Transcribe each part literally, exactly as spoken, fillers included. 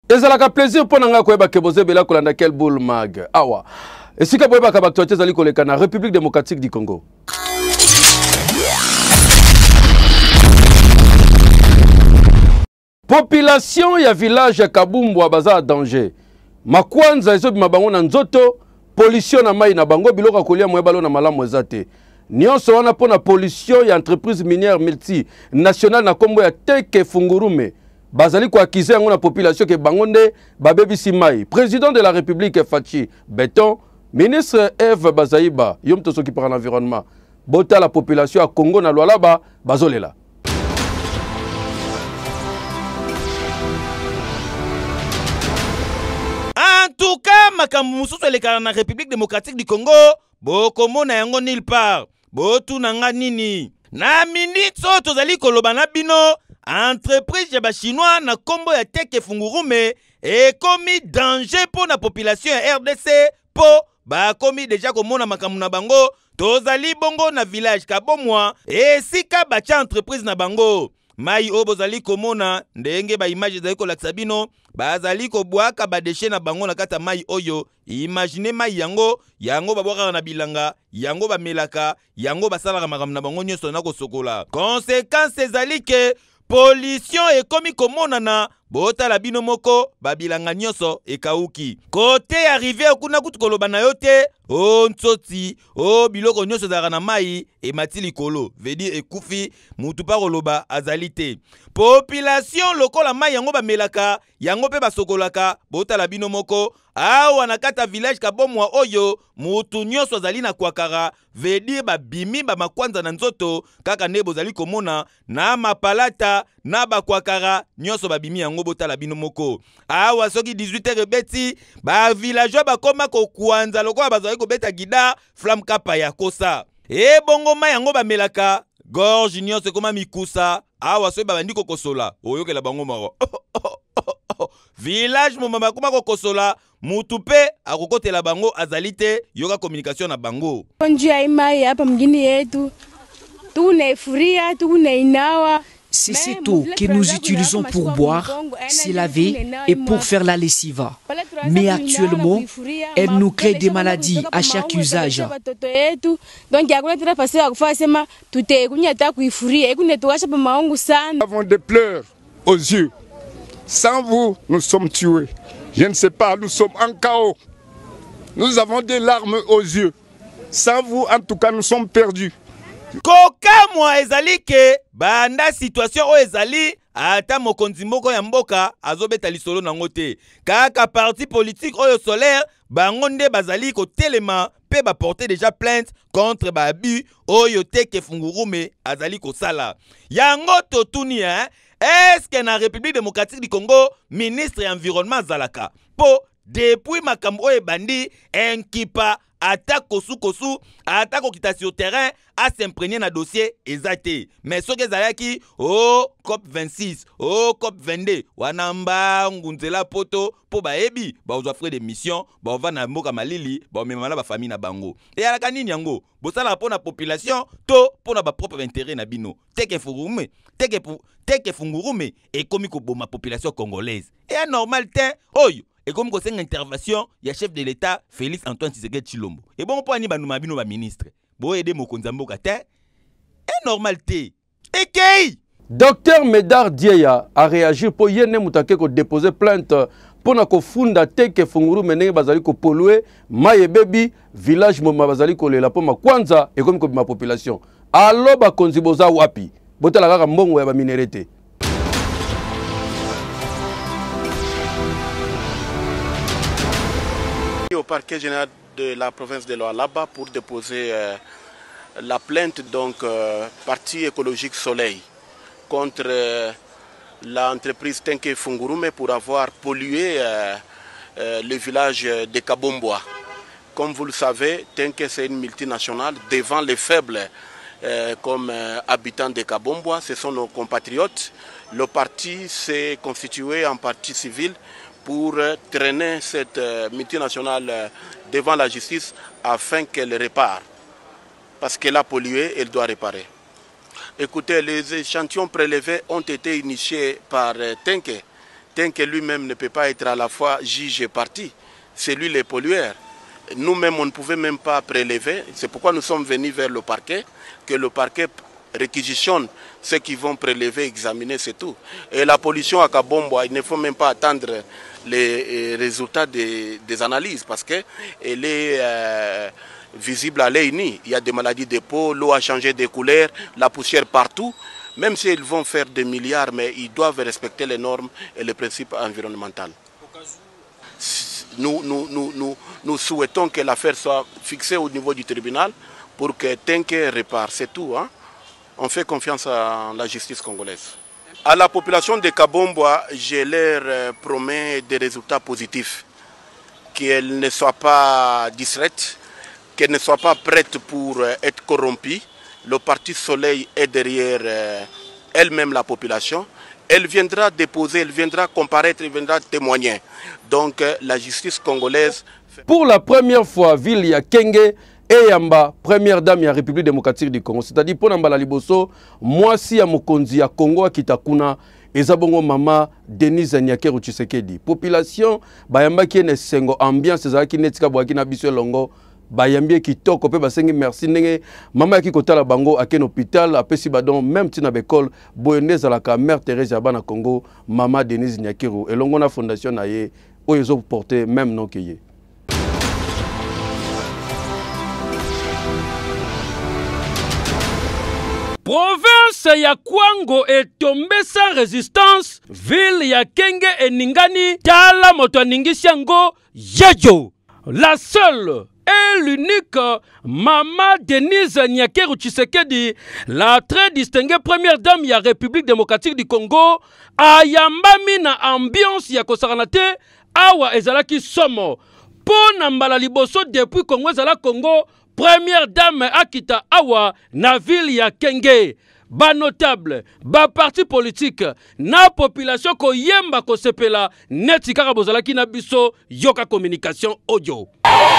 ezalaka plaisir pour nanga koyeba ke bozebela kolanda quel boule mag awa esika boyeba ka baktualité zali koleka na République démocratique du Congo. Population ya village ya Kabumbwa baza danger. Makwanza ezobima bango na nzoto, pollution na mai na bango biloko kolia moyebalo na malamu ezate. Nyonso wana pona pollution ya entreprise minière multinationale na kombo ya Teke Fungurume. Bazali ko accuser yango na population ke bangonde babebisi mai. Président de la République Fachi Beton, ministre Eve Bazaiba, yom to soki par l'environnement. Bota la population à Congo na Lualaba bazolela. En tout cas, makambo mususu elekana na République démocratique du Congo, bokomona yango nulle part. Botu nanga nini. Na minute so tozali koloba na bino, entreprise ya ba chinois na kombo ya Teke Fungurume ekomi danger pour la population ya R D C po ba komi déjà komona makambo na bango tozali bongo na village Kabomwa esika bacha entreprise na bango. Mai o bozali komona ndenge ba image zali kolakisa bino bazali kobwaka ba déchet na bango na kata mai oyo. Imaginez mai yango yango babwaka na bilanga yango bamelaka yango basalaka makambo na bango nyonso na kosokola. Conséquence ezali ke pollution ekomi komonana bota la bino moko babilanga nyonso ekauki. Kote arrivé okuna kutu koloba na yote o nsoti o biloko nyonso zaka na mai e matili kolo vedi ekufi mutu pa koloba azalite. Population lokola mai yango bamelaka yango pe basokolaka bota la bino moko awa na kata village Kabomwa oyo mutu nyonso azali na kwakara vedi babimi ba makwanza na nzoto kaka nebo zali komona na mapalata na bakwakara nyonso babimi yango bota la bino moko. Awa soki dix-huit heures beti ba villageois bakoma ko kwanza lokola bazali ko beta gida flam kapa ya kosa. E bongo mai yango bamelaka gorge nyonso koma mikusa awa so babandi ko kosola oyokela bango maro. Village moma bakoma ko kosola mutu pe akokotela bango azalite yoka communication na bango. Njia imai hapa mjini yetu tunefuria tuneinawa. C'est cette eau que nous utilisons pour boire, se laver et pour faire la lessive. Mais actuellement, elle nous crée des maladies à chaque usage. Nous avons des pleurs aux yeux. Sans vous, nous sommes tués. Je ne sais pas, nous sommes en chaos. Nous avons des larmes aux yeux. Sans vous, en tout cas, nous sommes perdus. Koka mwa ezali ke banda situation o ezali ata mokonzi moko ya mboka azobeta lisolo nango te kaka parti politique oyo solaire bango nde bazali ko telema pe ba porter déjà plainte contre ba abus oyo Teke Fungurume azali ko sala yango totuni hein est-ce que na République démocratique du Congo ministre ya environnement zalaka po depuis makambo oyo bandi enkipa attaque kosu kosu attaque okita sur terrain à s'imprégner na dossier ezate mais soki ezalaki oh COP vingt-six oh COP vingt-deux wanamba ngunzela poto po baebi bazwa frais de mission bava na mboka malili ba memala ba famille na bango et alaka nini yango bosala po na population to po na ba propre intérêt na bino Teke Fungurume Teke Teke Fungurume et komi ko boma population congolaise et normal te oyo. Et comme c'est une intervention, il y a chef de l'État, Félix Antoine Tshisekedi Tshilombo. Et bon, pour nous banouma bino ba ministre. Bon aider mo konzambo kata. Et normalité. Et kei. Docteur Médard Diéya a réagi pour yene mutake ko déposer plainte pour na ko funda Teke Fungurume nenge bazali ko polluer maye bebi village moma bazali ko lela po makwanza et comme ko ma population. Allo ba konzi boza wapi. Botala kaka mbongo ya ba minerete. Au parquet général de la province de Lualaba pour déposer euh, la plainte donc euh, Parti écologique Soleil contre euh, l'entreprise Teke Fungurume pour avoir pollué euh, euh, le village de Kabombwa. Comme vous le savez, Teke c'est une multinationale devant les faibles euh, comme euh, habitants de Kabombwa, ce sont nos compatriotes. Le parti s'est constitué en parti civil pour traîner cette multinationale devant la justice afin qu'elle répare. Parce qu'elle a pollué, elle doit réparer. Écoutez, les échantillons prélevés ont été initiés par Teke. tant que lui-même ne peut pas être à la fois juge et partie, c'est lui le pollueur. Nous-mêmes, on ne pouvait même pas prélever. C'est pourquoi nous sommes venus vers le parquet, que le parquet réquisitionne ceux qui vont prélever, examiner, c'est tout. Et la pollution à Kabombo, il ne faut même pas attendre les résultats des, des analyses parce qu'elle est euh, visible à l'œil nu. Il y a des maladies de peau, l'eau a changé de couleur, la poussière partout. Même s'ils vont faire des milliards, mais ils doivent respecter les normes et les principes environnementaux. Nous, nous, nous, nous, nous souhaitons que l'affaire soit fixée au niveau du tribunal pour que Tenke répare, c'est tout. Hein? On fait confiance à la justice congolaise. À la population de Kabomboa, je leur promets des résultats positifs. Qu'elle ne soit pas distraite, qu'elle ne soit pas prête pour être corrompue. Le Parti Soleil est derrière elle-même la population. Elle viendra déposer, elle viendra comparaître, elle viendra témoigner. Donc la justice congolaise... Pour la première fois, ville ya Kenge et Yamba, première dame de la République démocratique du Congo. C'est-à-dire pour Namba la Liboso, moi si ya Mokonzi ya Congo à Kitakuna, ezabongo mama Denise Nyakeru Tshisekedi. Population, bayamba qui est sengo ambiance, ezala ki netika boaki na biso longo. Bayambie kitoko pe basengi merci ndenge mama ki kotala bango akena hôpital apesi badon même tina bekol boyende zalaka mère Thérèse ya bana Congo mama Denise Nyakeru elongo na fondation na ye oyo ezo porter même nom que ye. Province ya Kwango est tombée sans résistance. Ville ya Kenge et Ningani tala moto ningisiango yejo. La seule et l'unique Mama Denise Nyakeru Tshisekedi, la très distinguée première dame de la République démocratique du Congo, ayambami na ambiance ya kosaranate awa ezalaki somo. Pona mbala liboso depuis Congo ezala Congo, première dame akita awa na ville ya Kenge. Ba notable, ba parti politique, na population ko yemba ko sepela neti kaka bozalaki na biso yoka communication audio.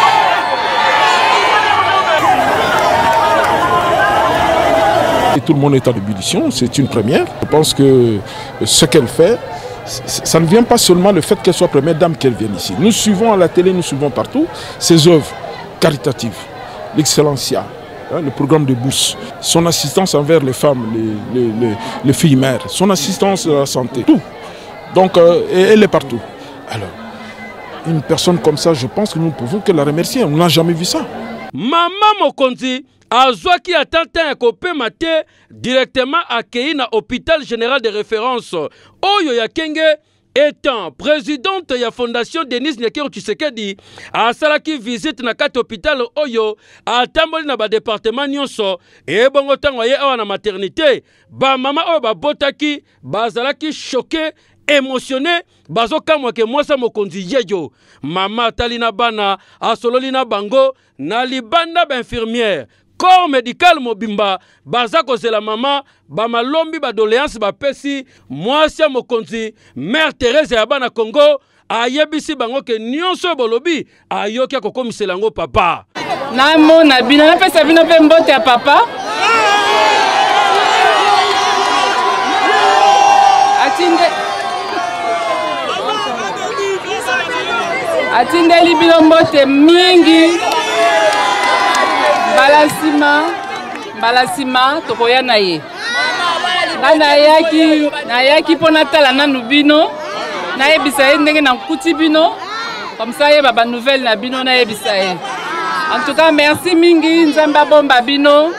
Et tout le monde est en ébullition, c'est une première. Je pense que ce qu'elle fait, ça ne vient pas seulement le fait qu'elle soit première dame qu'elle vienne ici. Nous suivons à la télé, nous suivons partout ses œuvres caritatives, l'excellencia, hein, le programme de bourse, son assistance envers les femmes, les, les, les, les filles mères, son assistance à la santé, tout. Donc euh, elle est partout. Alors, une personne comme ça, je pense que nous ne pouvons que la remercier. On n'a jamais vu ça. Maman Mokonzi azwaki atanta ya kopema te directement accueilli na hôpital général de référence oyo ya Kenge étant présidente ya fondation Denise Nyakeru Tshisekedi asalaki visite na kati hôpital oyo atamboli na ba département nyonso e bongo tango ye awa na maternité ba mama oyo babotaki bazalaki choqué émotionné bazo kamwa ke mwasa Mokonzi yeyo mama talina bana asololi na bango na libanda ba infirmière corps médical mobimba baza kozela mama ba malombi ba doléance ba pesi mwasa Mokonzi mère Thérèse ya bana Congo ayebisi bango ke nyonso bolobi ayoki akokomisela ngo papa na mona bino na pesa bino pe mbote ya papa atinde atindeli bino mbote mingi balasima balasima tokoya na ye na yaki na yaki pona tala nanu bino na yebisa ye ndenge na kuti bino comme ça ye baba nouvelle na bino na yebisa ye en tout cas merci mingi nzamba bomba bino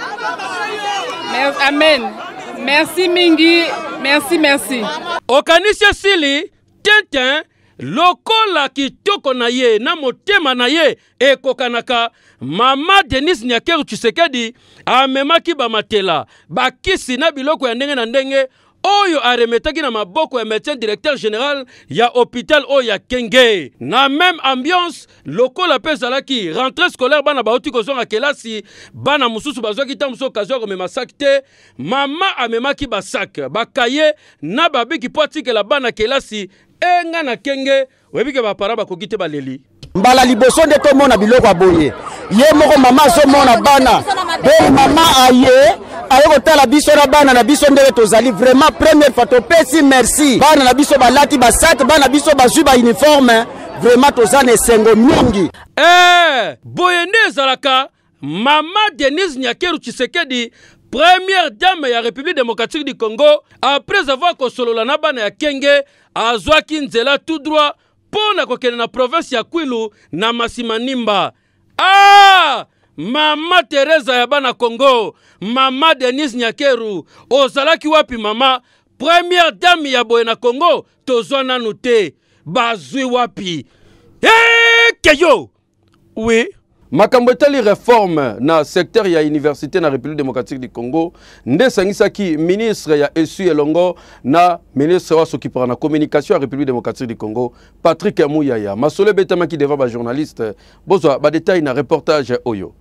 amen merci mingi merci merci okanisia sili tintin lokola kitoko na ye na motema na ye ekokanaka mama Denise Nyakeru Tshisekedi amemaki bamatela bakisi na biloko ya ndenge na ndenge oyo aremetaki na maboko ya médecin directeur général ya hôpital oyo ya Kenge na même ambiance lokola pe zalaki rentrée scolaire bana bauti kozonga kelasi bana mususu bazwaki ta muso okazo komema sac te mama amemaki basak bakaye na babiki po atikela bana kelasi enga na Kenge webike bapara bakoki te baleli mbala liboso nde tomona biloko aboye ye moko mama azomona bana be mama aye aye kotala biso na bana na biso ndenge tozali vraiment première fois topesi merci bana na biso balati basate bana biso bazwi ba uniforme vraiment tozana esengo mingi. Eh, boye nde ezalaka mama Denise Nyakeru Tshisekedi, première dame ya République démocratique du Congo, après avoir kosolola na bana ya Kenge azwaki nzela tout droit pona kokende na province ya Kwilu na Masimanimba. Ah, mama Teresa ya bana Congo, mama Denise Nyakeru, ozalaki wapi mama? Première dame ya boye na Congo, tozwa nanu te. Bazui wapi? Eh, keyo! Oui. Makambo etali réforme na secteur ya université na République démocratique du Congo, nde sangisaki ministre ya Esu Elongo na ministre wa s'occupera na communication ya République démocratique du Congo, Patrick Mouyaya. Masole betamaki devant ba journaliste, bozwa ba détail na reportage oyo.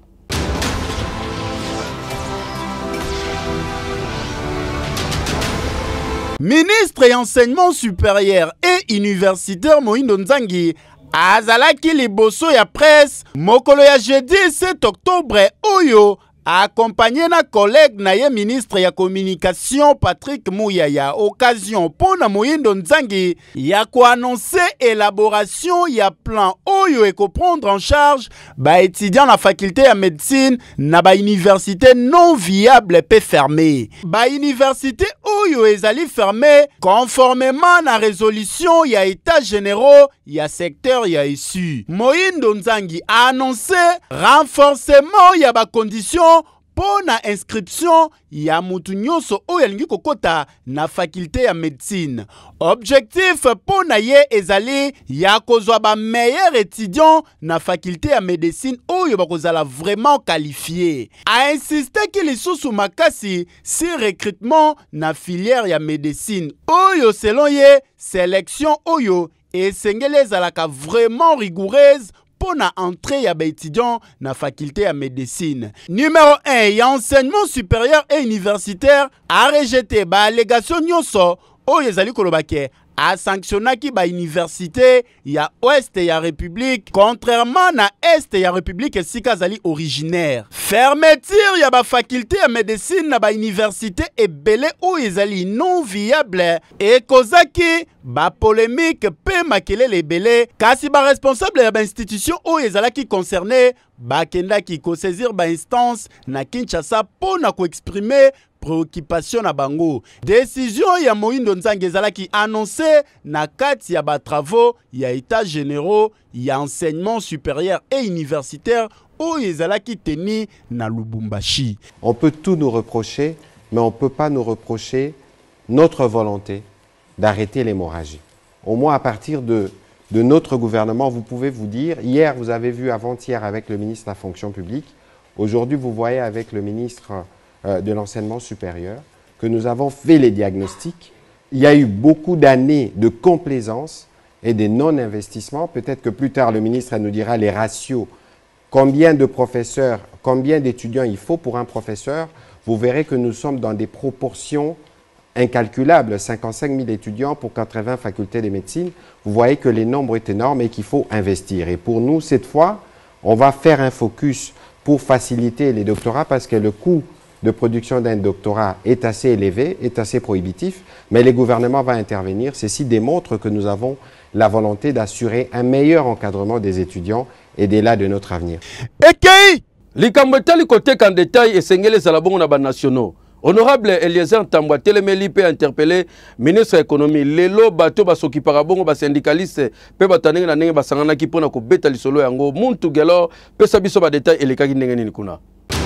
Ministre et enseignement supérieur et universitaire Moïndo Nzangi azalaki liboso ya presse mokolo ya jeudi sept octobre oyo accompagné na collègue na ye ministre ya communication Patrick Mouyaya. Occasion pona Moïndo Nzangi ya ko annoncer élaboration ya plan oyo et prendre en charge ba étudiant na faculté ya médecine na ba université non viable pe fermé. Ba université oyo ezali fermé conformément na résolution ya état généraux ya secteur ya issu. Moïndo Nzangi a annoncé renforcement ya ba conditions pour na inscription ya mutu nyonso oyo alingi kokota na faculté ya médecine. Objectif pour na ye ezali ya kozwa ba meilleur étudiant na faculté ya médecine oyo bakozala vraiment qualifié. A insisté ki lisusu makasi si recrutement na filière ya médecine oyo selon ye sélection oyo esengeli ezalaka vraiment rigoureuse pour na entrée ya ba étudiant na faculté ya médecine. Numéro un, ya enseignement supérieur et universitaire a rejeté ba allégation nyonso oyo ezali kolobake a sanctionnaki ba université ya ouest ya république contrairement na est ya république esika zali originaire. Fermeture ya ba faculté ya médecine na ba université ebele oyo ezali non viable et kozaki ba polémique pe makelele ebele kasi ba responsable ya ba institution oyo ezalaki concerné bakendaki ko saisir ba instance na Kinshasa pona ko exprimer préoccupation na bango. Décision ya Moïndo Nzangi ezalaki annoncé na kati ya ba travaux ya état généraux ya enseignement supérieur et universitaire oyo ezalaki teni na Lubumbashi. On peut tout nous reprocher, mais on ne peut pas nous reprocher notre volonté d'arrêter l'hémorragie. Au moins à partir de, de notre gouvernement, vous pouvez vous dire, hier vous avez vu avant-hier avec le ministre de la fonction publique, aujourd'hui vous voyez avec le ministre euh, de l'enseignement supérieur, que nous avons fait les diagnostics. Il y a eu beaucoup d'années de complaisance et de non-investissement. Peut-être que plus tard le ministre nous dira les ratios, combien de professeurs, combien d'étudiants il faut pour un professeur. Vous verrez que nous sommes dans des proportions incalculable, cinquante-cinq mille étudiants pour quatre-vingts facultés de médecine. Vous voyez que les nombres est énorme et qu'il faut investir. Et pour nous, cette fois, on va faire un focus pour faciliter les doctorats parce que le coût de production d'un doctorat est assez élevé, est assez prohibitif, mais le gouvernement va intervenir. Ceci démontre que nous avons la volonté d'assurer un meilleur encadrement des étudiants et des là de notre avenir. Okay. Likambetali côté en détail et sengele salabongo na ba nationaux. Honorable Eliezer Ntambwa telemeli pe interpellé ministre de l'économie lelo bato basoki parabongo ba syndicaliste pe batanenge na ndenge basangana ki pona ko beta lisolo yango muntu gelo pe sabiso ba détail elekaki ndenge nini kuna.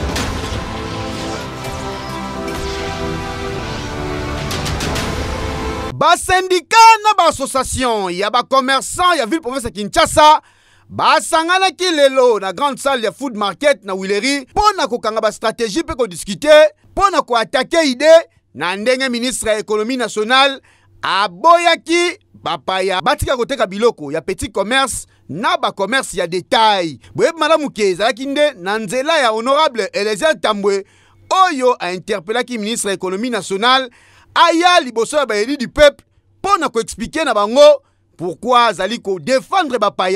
Ba syndicat na ba association ya ba commerçant ya ville province Kinshasa ba sangana ki lelo na grande salle ya food market na Wileri pona ko kanga ba stratégie pe ko discuter pona ko attaquer idée na ndenge ministre ya économie nationale aboyaki bapaya batika koteka biloko ya petit commerce na ba commerce ya détail boye malamu keza kinde na nzela ya honorable Eliezer Ntambwe oyo a interpellaki ministre ya économie nationale aya liboso ya baeli du peuple pona ko expliquer na bango pourquoi zali ko défendre bapaya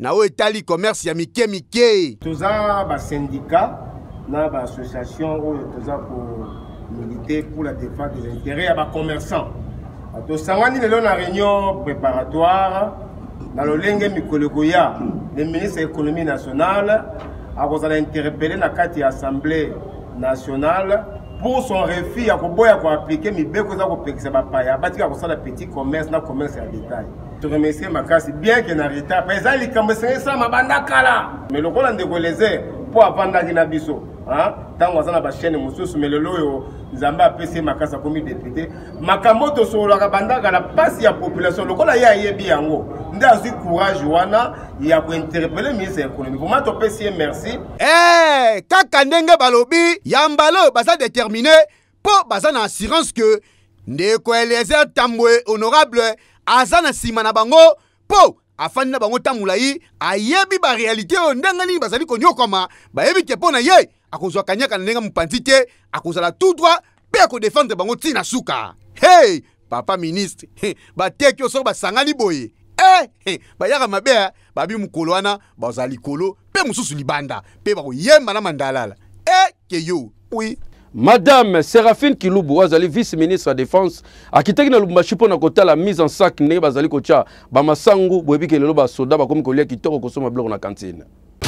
na o etali commerce ya mike mike. Toza ba syndicat na ba association o toza pour militer pour la défense des intérêts ya ba commerçants. To sangani lelo na réunion préparatoire dans le lenge mikologoya le ministre de l'économie nationale a kozala interpellé na kati ya assemblée nationale pour son refus ya koboya ko appliquer mibeko za ko pekisa ba paya batika ko sala petit commerce na commerce ya détail. Je remercie Makasi bien que na retard pesa likambo sengesa mabanda kala mais lokola ndeko leze pour avanda kina biso hein tango za na ba chaîne mususu melelo yo nzamba apesi Makasa comme député makambo to solo ka banda kala pasi ya population lokola ya yebi yango ndazi courage wana ya ko interpeller ministre économique vraiment to pesi merci eh kaka ndenge balobi yambalo baza déterminé pour baza na assurance que ndeko Eliezer Tambwe honorable azana sima na bango po afani na bango tamulayi ayebi ba réalité o ndanga nini bazali konyokoma bayebi ke pona ye akozwa kanyaka na ndenga mupanzi te akozala tout droit pe ko défendre bango tina suka. Hey papa ministre bateki oso basangani boye eh hey, bayaka mabe babi mukolo wana bazali kolo pe mususu libanda pe ba koyemba na mandalala eh keyo oui. Madame Séraphine Kilubu, azali vice-ministre de la Défense, a quitté na Lubumbashi pour côté la mise en sac ne bazali kocha ba masangu boyebi ke lelo ba soda ba komi kolia kitoko kosoma bloko na cantine.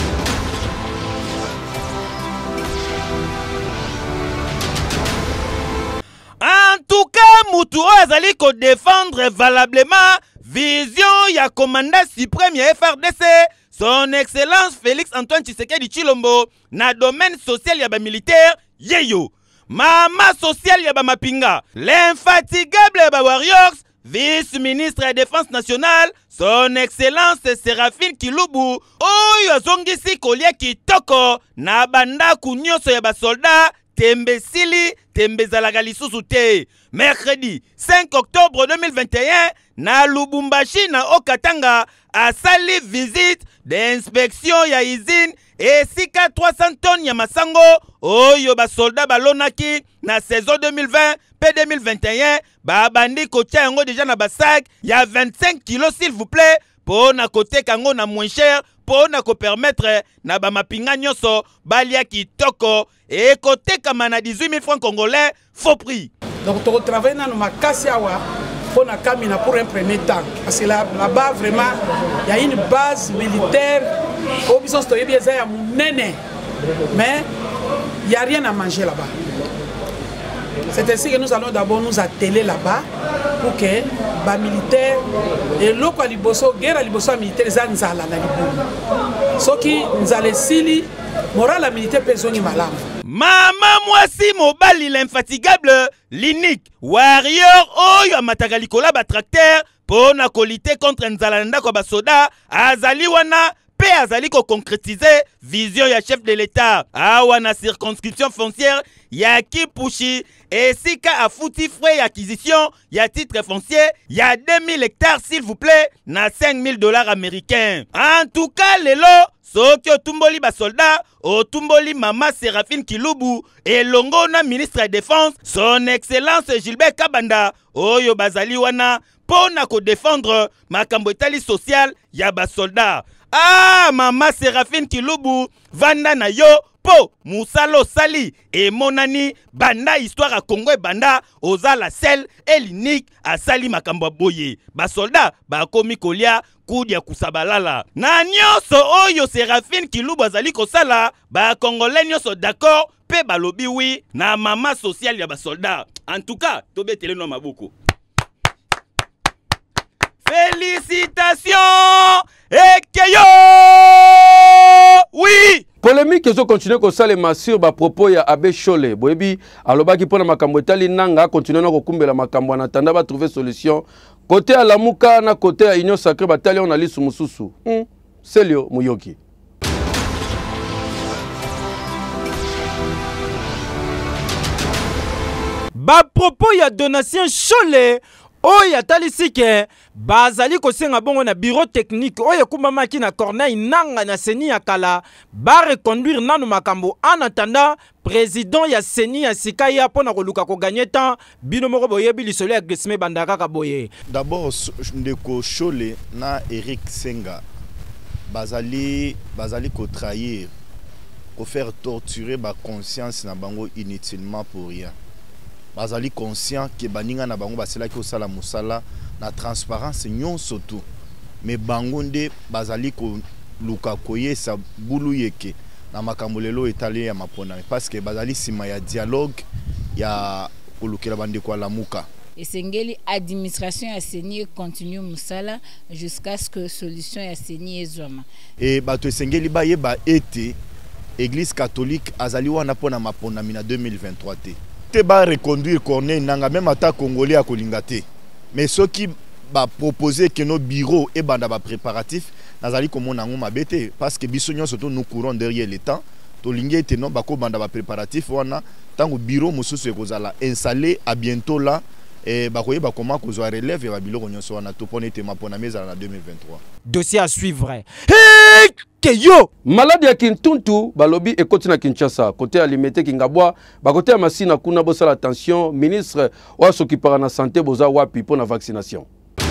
En tout cas, Moutou azali ko défendre valablement vision ya commandant suprême ya F R D C, son excellence Félix Antoine Tshisekedi Tshilombo na domaine social ya ba militaire yeyo. Mama social ya ba mapinga, l'infatigable ya ba warriors, vice-ministre de la Défense nationale, son excellence Séraphine Kilubu, oyo azongisi kolia kitoko na banda kunyoso ya ba soldat tembe sili tembe zalaka lisusu te. Mercredi cinq octobre deux mille vingt et un na Lubumbashi na Okatanga asali visite d'inspection ya usine esika trois cents tonnes ya masango oyo ba soldat balonaki na saison deux mille vingt pe deux mille vingt et un ba bandi kotia yango déjà na basak ya vingt-cinq kilos s'il vous plaît pour na kote kango na moins cher pour na ko permettre na ba mapinga nyoso balia kitoko et kote kama na dix-huit mille francs congolais faux prix. Donc to travailler na makasi awa pour na kamina pour un premier temps parce que là là-bas vraiment il y a une base militaire au biso stoye bien ya munene mais il y a rien à manger là-bas. C'est ainsi que nous allons d'abord nous atteler là-bas pour que les militaires et l'eau à liboso guerre à liboso militaire zanzala na liboso ce qui nous allait sili moral militaire pesoni malam. Mama mwasi mobali l'infatigable l'unique warrior oyo amataka likola ba tracteur pour na kolite contre nzalanda ko ba soda azali wana pe azali ko concrétiser vision ya chef de l'état awa na circonscription foncière ya Kipushi esika afuti frais acquisition ya titre foncier ya deux mille hectares s'il vous plaît na cinq mille dollars américains. En tout cas lelo soki otumboli ba soldat otumboli mama Séraphine Kilubu et longo na ministre de la Défense son excellence Gilbert Kabanda oyo bazali wana pona ko défendre makambo etali social ya ba soldat. Ah mama Séraphine Kilubu vanda na yo po musalo sali et monani banda histoire à Congo et banda ozala sel et l'unique à sali makambo boye ba soldat ba komi kolia kudia kusabalala na nyoso oyo Séraphine Kilubu azali kosala ba congolais nyoso d'accord pe balobi oui na mama social ya ba soldat. En tout cas tobetele no maboko. Félicitations et Keyo! Oui! Polémique ezo continue ko salema sur ba propos ya Abbé Chole. Boyebi alobaki pona makambo etali nanga continue na kokumbela makambo na tanda ba trouver solution. Côté à Lamuka na côté à Union Sacrée Bataille on a lisu mususu. Hmm. Selio Muyoki. Ba propos ya donation Chole oyo atalisi ke bazali kosenga bongo na bureau technique oyo kumbamaki na Corneille Nanga na Seni ya kala ba reconduire nanu makambo en attendant président ya Seni ya sika ya pona koluka ko gagner temps bino moko boyebi lisolo ya Grisme bandaka ka boye. D'abord ndeko Chole na Eric Senga bazali bazali ko trahir, ko faire torturer ba conscience na bango inutilement pour rien. Bazali conscient que baninga na bango basela ki osala musala na transparence nyon surtout. Mais bango nde bazali ko luka koyesa bulu yeke na makambo lelo etali ya mapona parce que bazali sima ya dialogue ya kolukela bandeko ya lamuka. Esengeli administration ya seni continue musala jusqu'à ce que solution ya seni ezwama. Et bato esengeli ba yeba ete Église catholique azali wana pona maponami na deux mille vingt-trois te. Te ba reconduire Corneille nanga même ata congolais a kolingate. Mais ceux qui ba proposer que nos bureaux et banda ba préparatifs nazali komona ngo mabete parce que biso nyonso to nous courons derrière le temps. To lingé te non bako banda ba préparatifs wana tango bureau mususu ekozala installé à bientôt là. Et bakoye ba comment ko zo relève ba biloko nyonso wana to pona tema pona meza na deux mille vingt-trois. Dossier à suivre. Hey Keyo malade ya Kintuntu balobi ekoti na Kinshasa côté alimete Kingabwa ba côté ya Masina kuna bosa la attention ministre wa s'occupera na santé boza wapi pour la vaccination.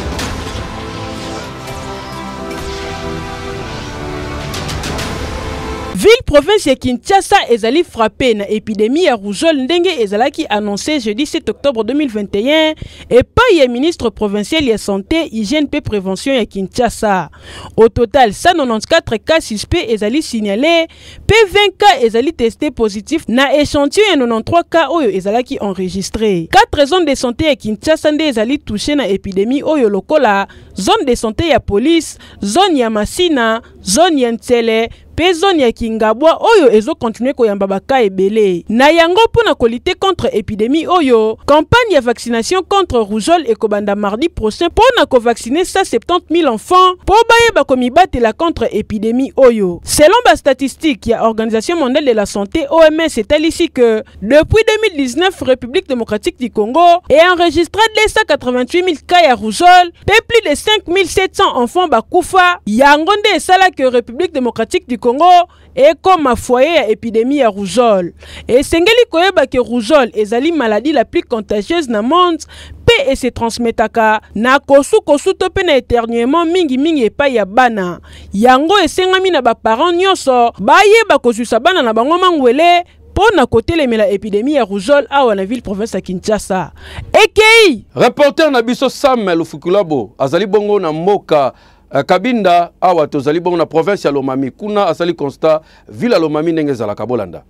Ville province ya Kinshasa ezali frappé na épidémie ya rougeole ndenge ezalaki annoncé jeudi sept octobre deux mille vingt et un et pas ya ministre provincial ya santé, hygiène et prévention ya Kinshasa. Au total cent quatre-vingt-quatorze cas suspects ezali signalés, P vingt cas ezali testé positif na échantillon ya quatre-vingt-treize cas oyo ezalaki enregistré. Quatre zones de santé ya Kinshasa nde ezali touché na épidémie oyo lokola zone de santé ya police, zone ya Masina, zone ya Ntsele, pe zone ya Kingabwa oyo ezo continuer koyamba baka ebele. Na yango pona kolite contre épidémie oyo, campagne ya vaccination contre rougeole ekobanda mardi prochain pona ko vacciner cent soixante-dix mille enfants po baye bakomibatela contre épidémie oyo. Selon ba statistique ya Organisation mondiale de la santé O M S etalisi que depuis deux mille dix-neuf République démocratique du Congo a enregistré deux cent quatre-vingt-huit mille cas ya rougeole, pe plus de cinq mille sept cents enfants bakufa. Yango nde esala que République démocratique du Congo et comme un foyer à épidémie à rougeole. Et sengeli koyeba que rougeole ezali maladie la plus contagieuse na monde, pe et se transmetaka na kosu kosu to pe na éternuement mingi mingi epa ya bana. Yango esengami na ba parents nyonso bayeba kozusa bana na bango mangwele pona kotelemela épidémie ya rougeole awa na ville province ya Kinshasa. Ekei reporter na biso Samuel Lufukulabo azali bongo na mboka Kabinda awa tozali bongo na province ya Lomami kuna asali constat ville ya Lomami ndenge ezalaka bolanda.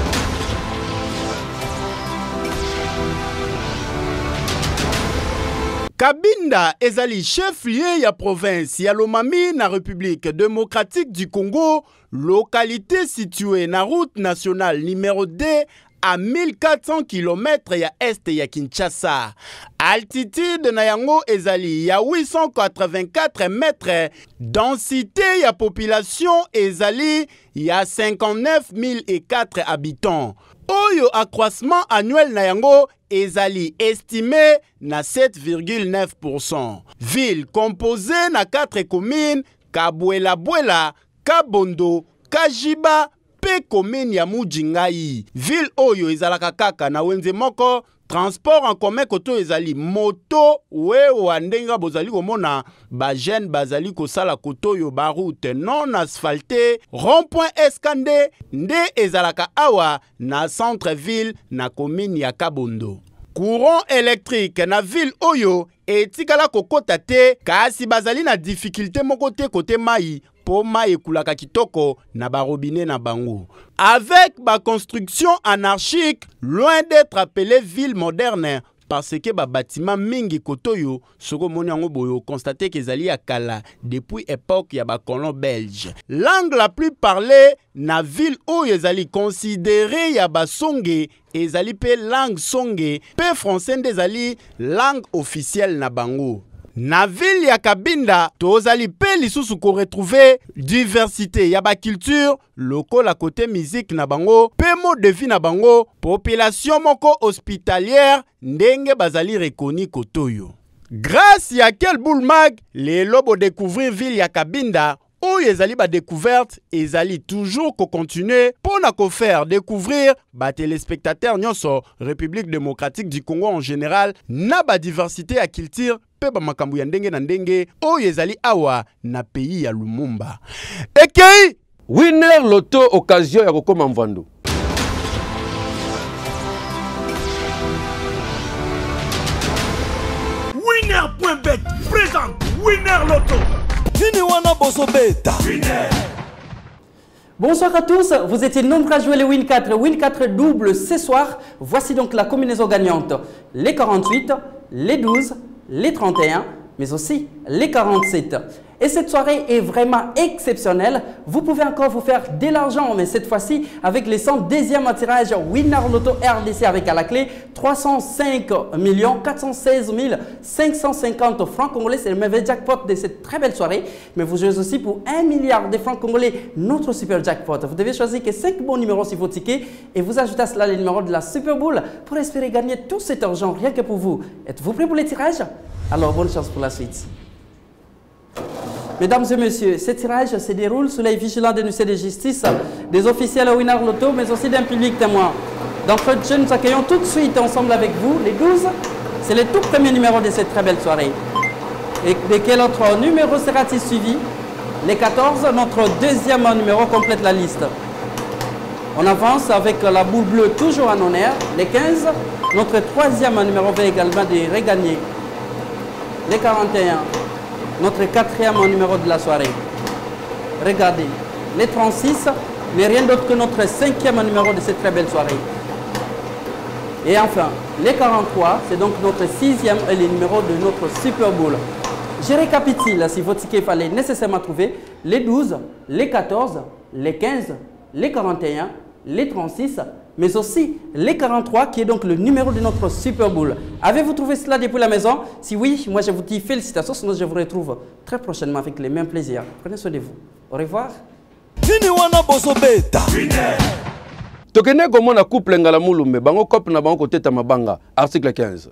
Kabinda ezali chef-lieu ya province ya Lomami na République démocratique du Congo, localité située na route nationale numéro deux à mille quatre cents kilomètres ya est ya Kinshasa. Altitude na yango ezali ya huit cent quatre-vingt-quatre mètres. Densité ya population ezali ya cinquante-neuf mille quatre habitants. Oyo accroissement annuel na yango ezali estimé na sept virgule neuf pour cent. Ville composée na quatre communes: Kabwela Bwela, Kabondo, Kajiba, pe commune ya Mujingai. Ville oyo ezalaka kaka na wenze moko. Transport en commun koto ezali moto we wandenga bozali komona ba jeune bazali kosala koto yo ba route non asphaltée rond-point Eskande nde ezalaka awa na centre ville na commune ya Kabondo. Courant électrique na ville oyo etikala kokota te kasi bazali na difficulté moko te kote mai po mai ekulaka kitoko na ba robinet na bango. Avec ba construction anarchique, loin d'être appelé ville moderne, parce que ba bâtiment mingi kotoyo soko moni yango boyo constaté que ezali ya kala depuis époque ya ba colon belge. Langue la plus parlée na ville oyo ezali considéré ya ba songe ezali pe langue songe pe français ndezali langue officielle na bango. Na ville ya Kabinda, tozali pe lisusu ko retrouver diversité ya ba culture, lokola côté musique na bango, pe mode de vie na bango, population moko hospitalière, ndenge bazali rekoni kotoyo. Grâce ya quel boulmag, les lobos découvrir ville ya Kabinda, oyo ezali ba découverte ezali toujours ko continuer pour na ko faire découvrir ba téléspectateurs nyonso République démocratique du Congo en général na ba diversité ya culture pe ba makambo ya ndenge na ndenge oyo ezali awa na pays ya Lumumba. Ekei Winner Loto occasion ya kokoma mvandu. Winner point bet présente Winner Loto. Nini wana boso beta. Winner. Bonsoir à tous, vous étiez nombreux à jouer les Win quatre, Win quatre double ce soir. Voici donc la combinaison gagnante. Les quarante-huit, les douze, les trente et un, mais aussi les quarante-sept. Et cette soirée est vraiment exceptionnelle. Vous pouvez encore vous faire de l'argent, mais cette fois-ci avec les cent deuxième tirage Winner Loto R D C avec à la clé trois cent cinq millions quatre cent seize mille cinq cent cinquante francs congolais. C'est le mauvais jackpot de cette très belle soirée. Mais vous jouez aussi pour un milliard de francs congolais, notre super jackpot. Vous devez choisir que cinq bons numéros sur vos tickets et vous ajoutez à cela les numéros de la Super Bowl pour espérer gagner tout cet argent rien que pour vous. Êtes-vous prêts pour les tirages? Alors bonne chance pour la suite. Mesdames et messieurs, ce tirage se déroule sous les vigilants des huissiers de justice, des officiels Winner Loto, mais aussi d'un public témoin. D'entre eux, nous accueillons tout de suite ensemble avec vous les douze. C'est le tout premier numéro de cette très belle soirée. Et de quel autre numéro sera-t-il suivi? Les quatorze, notre deuxième numéro complète la liste. On avance avec la boule bleue toujours en honneur. Les quinze, notre troisième numéro va également de regagner. Les quarante et un. Notre quatrième numéro de la soirée. Regardez, les trente-six, mais rien d'autre que notre cinquième numéro de cette très belle soirée. Et enfin, les quarante-trois, c'est donc notre sixième et le numéro de notre Super Bowl. Je récapitule, si votre ticket fallait nécessairement trouver les douze, les quatorze, les quinze, les quarante et un, les trente-six, mais aussi les quarante-trois qui est donc le numéro de notre Super Bowl. Avez-vous trouvé cela depuis la maison? Si oui, moi je vous dis félicitations, sinon je vous retrouve très prochainement avec les mêmes plaisirs. Prenez soin de vous. Au revoir. Tokene komona couple ngala mulumbe bango couple na bango koteta mabanga article quinze.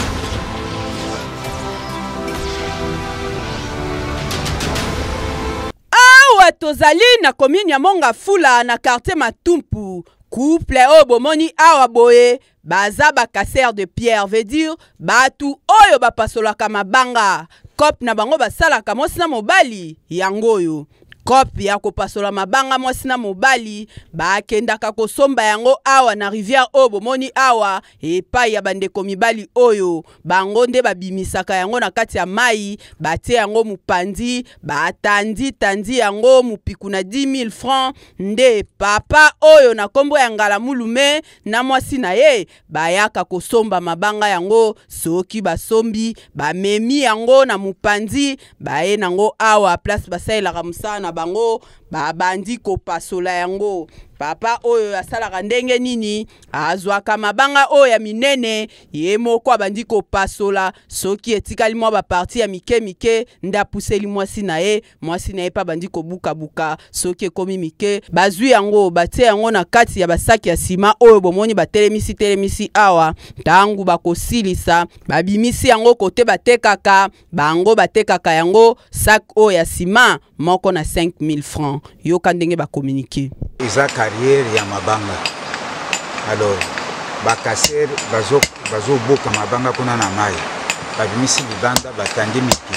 Awa tozali na commune ya Monga Fula na quartier Matumpu. Couple oyo bomoni awa boye baza bakasser de pierre veut dire batu oyo bapasolaka mabanga cop na bango basalaka mwasi na mobali yango oyo kopi ya kopasola mabanga mwasi na mobali bakendaka kosomba yango awa na rivière oyo bomoni awa epai ya bandeko mibali oyo bango nde babimisaka yango na kati ya mai batie yango mupandi batandi tandi yango mupiku na dix mille francs nde papa oyo na kombo ya ngala mulume na mwasi na ye bayaka kosomba mabanga yango soki basombi bamemi yango na mupandi baye nango awa place basaelaka musana bango babandi kopasola yango papa oyo asalaka ndenge nini azwaka mabanga oyo ya minene ye moko abandi kopasola soki etikali mwa baparti ya mike mike ndapuseli mwasi na ye mwasi na ye pa bandi kobuka buka soki ekomi mike bazwi yango batie yango na kati ya basaki ya sima oyo bomoni batelemisi telemisi awa tangu bakosilisa babimisi yango kote batekaka bango batekaka yango sak oyo ya sima moko na cinq mille francs yoka ndenge ba communiquer eza carrière ya mabanga alors bakaser bazo bazo boka mabanga kuna na mai babimisi libanda batandi miki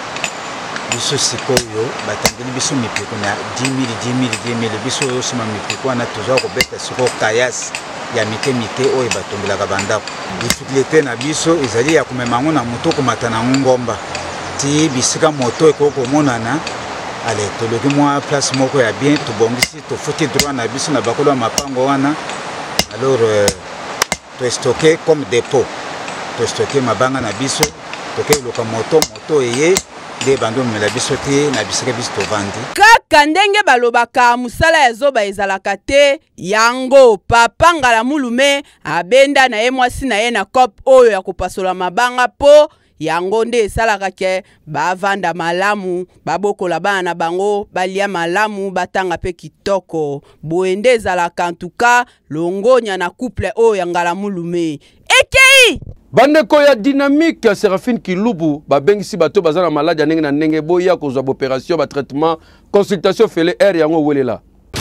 biso sikoyo batandi biso miki kuna dix mille dix mille dix mille biso yo sima miki kuna tuzo ko beta siko kayas ya mike mike oyo batombelaka bandako difficulté na biso ezali ya kumemango na moto komatana ngomba ti bisika moto ekoko monana. Allez, tu le moi place moko ya bien, tu bongisi, tu fouti droit na biso na bakolo mapango wana. Alors, euh, tu stocké comme dépôt. Tu stocké mabanga na biso, tu loka moto, moto eye, de bando me la biso te na bisika biso to vandi. Kaka ndenge balobaka musala ya zoba ezalaka te, yango papa ngala mulume abenda na ye mwasi na ye na kop oyo ya kopasola mabanga po yango nde esalaka ke bavanda malamu babokola bana na bango balia malamu batanga pe kitoko boye nde ezalaka en tout cas longonya na couple oyo ya ngala mulume ekei bandeko ya dynamique ya Séraphine Kilubu babengisi bato baza na malade ya ndenge na ndenge boya kozwa opération ba traitement consultation fele air yango welela.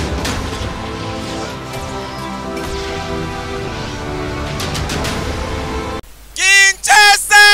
Kinshasa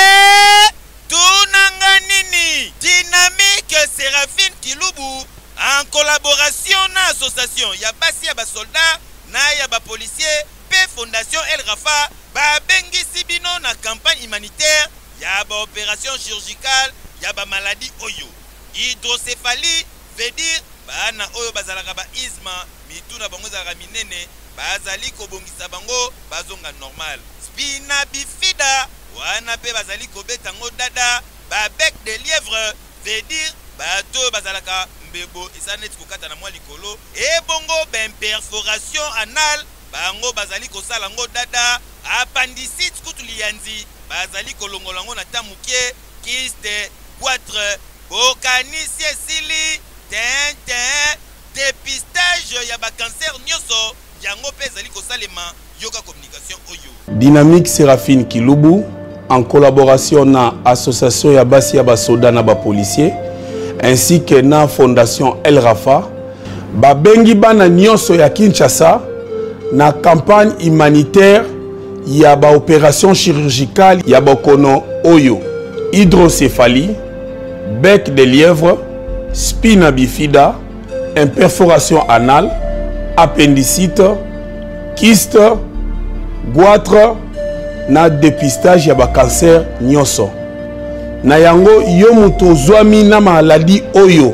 tunanga nini dynamique Séraphine Kilubu en collaboration na association ya basi ya ba soldat na ya ba policier pe fondation El Rafa ba bengisi bino na campagne humanitaire ya ba opération chirurgicale ya ba maladie oyo hydrocéphalie veut dire bana oyo bazalaka ba isma mituna bango zalaka minene bazali kobongisa bango bazonga normal spina bifida wana pe bazali kobeta ngo dada ba bec de lièvre veut dire bato bazalaka mbebo esaneti kokata na mwa likolo e bongo ben perforation anal bango bazali kosala ngo dada appendicite kutu lianzi bazali kolongola ngo na tamukie kiste quatre bokanisi esili tintin dépistage ya ba cancer nyonso yango pe ezali kosalema yoka communication oyo. Dynamique Séraphine Kilubu en collaboration na association ya basi ya basoda na ba policier ainsi que na fondation El Rafa babengi bana nyonso ya Kinshasa na campagne humanitaire ya ba opération chirurgicale ya bokono oyo hydrocéphalie, bec de lièvre, spina bifida, imperforation anale, appendicite, kyste, goitre na dépistage ya ba cancer nyonso. Na yango yo muto zwami na maladie oyo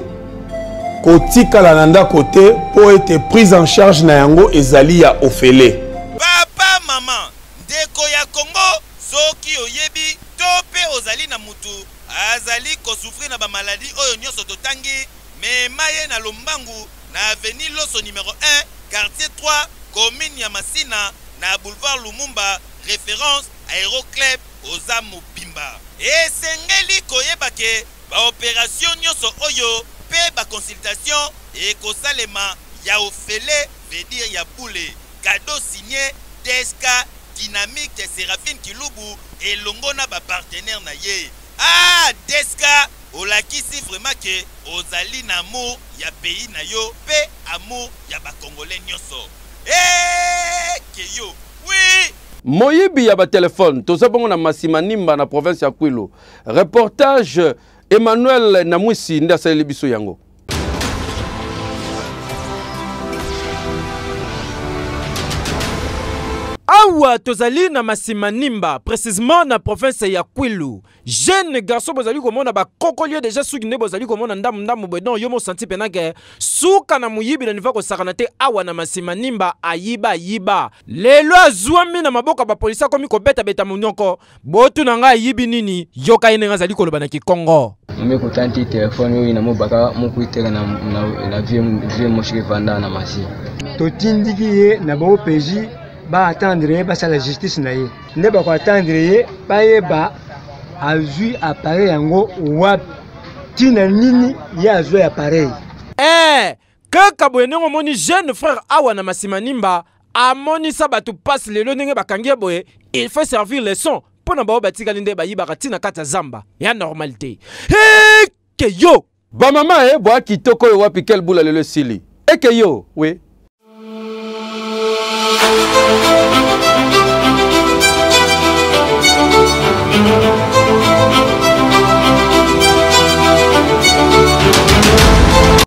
kotikala na ndako te po ete prise en charge na yango ezali ya ofele. Papa mama ndeko ya Congo soki oyebi to pe ozali na mutu azali kosufri na ba maladie oyo nyonso totangi mema ye na Lombangu na avenue Loso numéro un quartier trois commune ya Masina na boulevard Lumumba référence Aéroclub oza mobimba esengeli koyeba ke ba opération nyonso oyo pe ba consultation et kosalema ya ofele veut dire ya boule cadeau signé Deska Dynamique Séraphine Kilubu et longona ba partenaire na ye. Ah Deska olakisi vraiment ke ozali na amour ya pays na yo pe amour ya ba congolais nyonso. Eh keyo oui. Moyibi ya ba telefone toza bongo na Masima Nimba na province ya Kwilu. Reportage Emmanuel Namwisi nda saleli biso yango. Awa tozali na Masima Nimba, précisément na province ya Kwilu. Jeune garçon bozali komona ba kokolio déjà suki ne bozali komona ndamu ndamu bedon yomo senti penake suka na muyibi na niva ko sakana te awa na Masima Nimba ayiba yiba. Lelo azwami na maboka ba polisi komi ko beta beta munyoko. Botu na nga yibi nini yoka ine nga zali koloba na Kikongo. Mbe ko tanti telefone yo ina mobaka mukuiteka na na la vie vie moshike vanda na masi. To tindiki ye na ba O P J ba attendre ba sa la justice na ye ne ba ko attendre ye ba ye ba azui appareil yango wapi tina nini ya azui appareil eh kaka boyene ngomoni jeune frère awa na Masima Nimba amoni sa batu passe lelo ndenge bakangi boye il faut servir les sons pona ba batika linde ba yiba katina kata zamba ya normalité hey ke yo ba mama eh boa kitoko yo wapi quel boula lelo sili eh ke yo oui. Thank you.